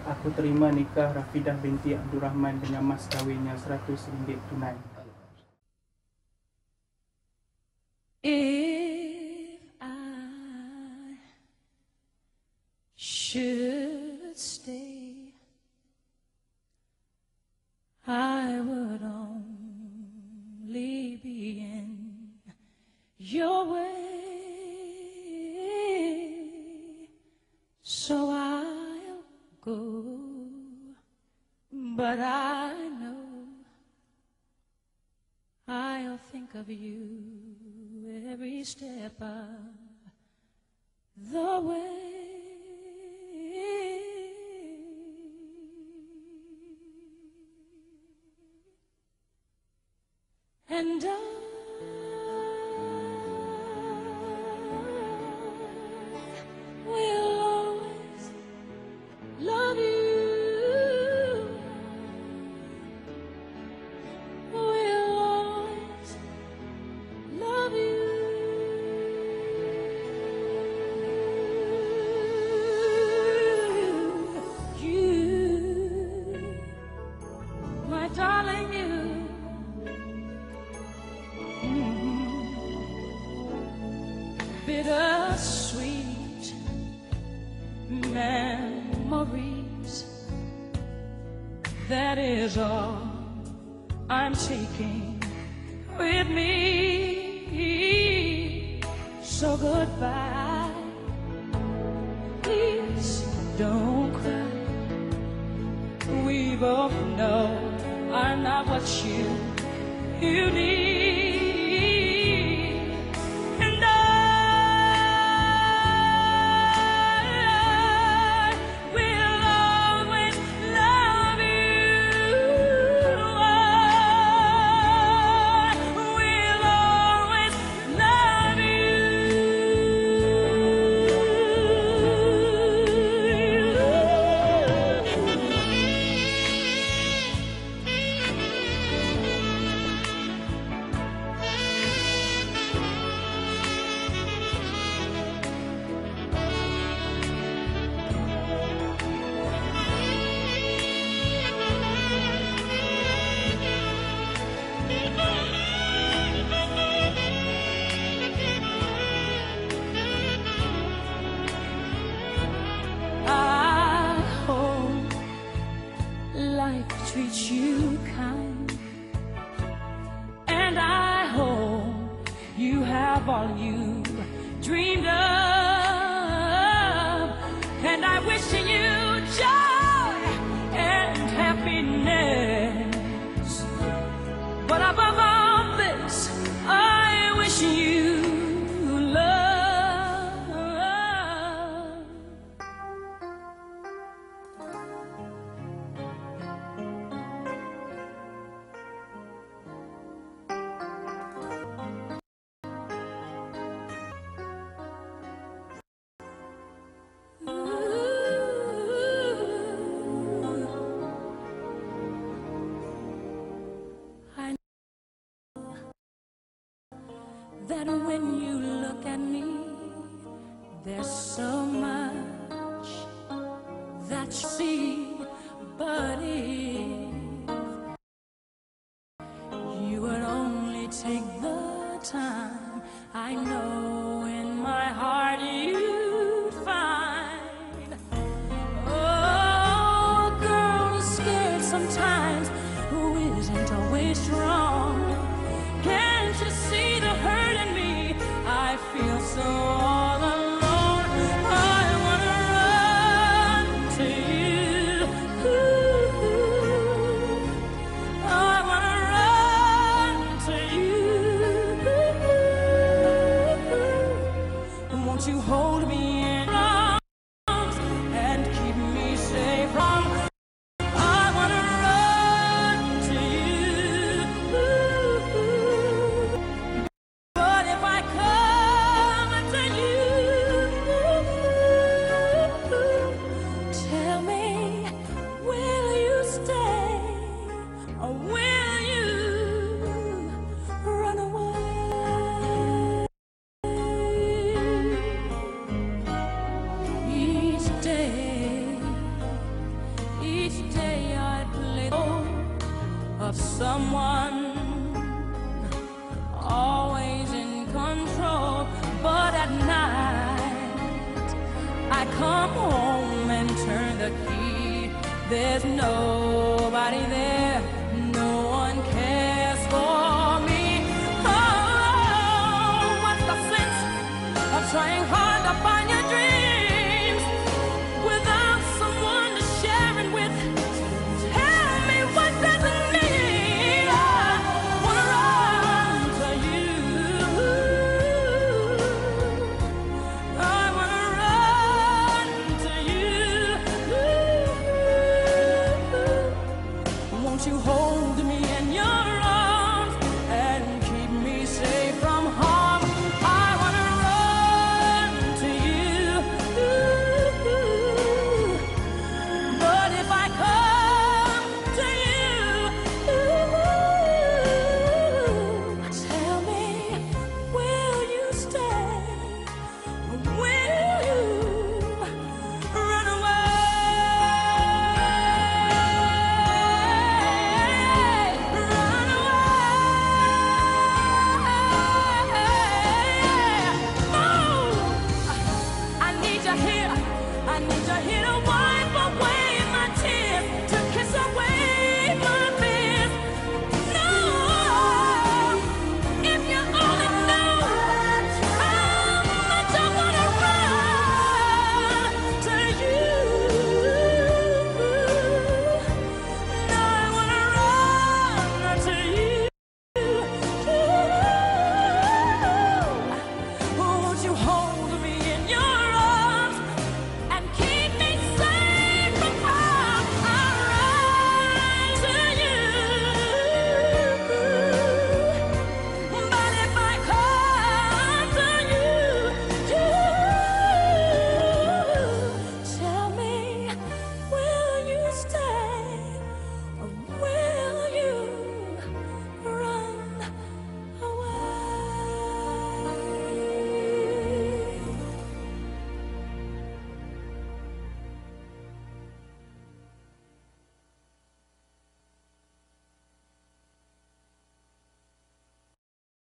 Aku terima nikah Rafidah binti Abdul Rahman dengan mas kawinnya RM100 tunai. If I should stay, I would only be in your way, so I'll go, but I know I'll think of you every step of the way. And I will always love you. Will always love you. You, my darling, you. Bittersweet memories, that is all I'm taking with me. So goodbye, please don't cry. We both know I'm not what you need. Treat you kind, and I hope you have all you dreamed of, and I wish you joy and happiness, but above all this, I wish you love. That when you look at me, there's so much that you see, but if you would only take the time, I know in my heart you'd find. Oh, a girl who's scared sometimes, who isn't always strong. Can't you see the hurt in me? I feel so all alone. I wanna run to you. I wanna run to you. Won't you hold me in your arms and keep me safe from? I wanna run to you. But if I come to you, tell me, will you stay or will you run away? I come home and turn the key, there's nobody there, no one cares for me. Oh, what's the sense of trying hard to find your dreams without someone to share it with? Tell me, what does it mean? I wanna run to you. I wanna run to you. Won't you hold me in your arms and keep me safe from harm? I wanna run to you. But if I come to you, tell me, will you stay? Or will you run away? Run away. Oh, I need you here. I need you here to